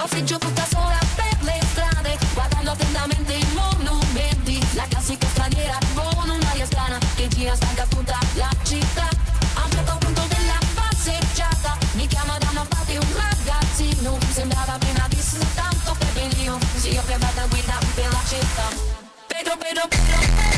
Passeggio tutta sola per le strade, guardando attentamente i monumenti. La classica straniera con un'aria strana che gira stanca tutta la città. A un certo punto della passeggiata mi chiama da una parte un ragazzino. Sembrava appena visto tanto per benino. Si io fermata a guida per la città. Pedro, Pedro, Pedro, Pedro.